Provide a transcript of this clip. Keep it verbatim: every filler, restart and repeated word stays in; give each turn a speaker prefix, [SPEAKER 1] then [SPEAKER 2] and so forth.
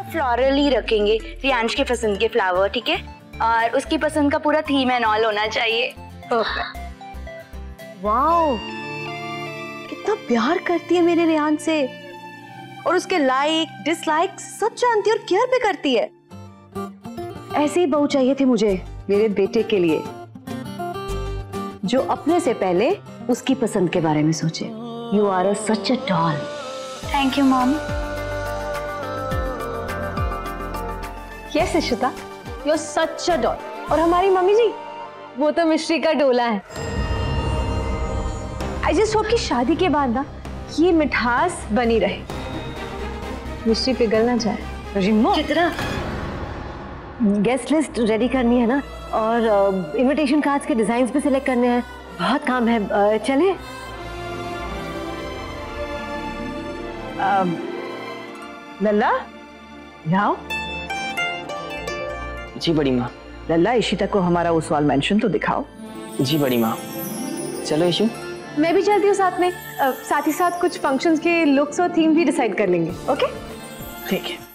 [SPEAKER 1] Floral ही रखेंगे, रियांश के पसंद के फ्लावर, ठीक है? और उसकी पसंद का पूरा थीम एंड ऑल होना चाहिए।
[SPEAKER 2] वाओ, कितना प्यार करती है मेरे रियान से, और उसके लाइक डिसलाइक सब जानती है और केयर भी करती है। ऐसी ही बहू चाहिए थी मुझे मेरे बेटे के लिए, जो अपने से पहले उसकी पसंद के बारे में सोचे। You are a such a doll.
[SPEAKER 1] Thank you mom.
[SPEAKER 2] Yes Ishita, you are such a doll. और हमारी मम्मी जी, वो तो मिश्री का डोला है। आई जस्ट होप कि शादी के बाद ना ये मिठास बनी रहे, मिश्री पिघल ना जाए। Rimo,
[SPEAKER 1] Chitra,
[SPEAKER 2] guest list ready करनी है ना, और इनविटेशन कार्ड्स के डिजाइन्स भी सिलेक्ट करने हैं, बहुत काम है। uh, चले? uh, लल्ला, जाओ।
[SPEAKER 3] जी बड़ी माँ।
[SPEAKER 2] लल्ला, इशिता को हमारा वो सवाल मेंशन तो दिखाओ।
[SPEAKER 3] जी बड़ी माँ। चलो इशू।
[SPEAKER 2] मैं भी चलती हूँ साथ में, uh, साथ ही साथ कुछ फंक्शंस के लुक्स और थीम भी डिसाइड कर लेंगे। ओके,
[SPEAKER 3] ठीक है।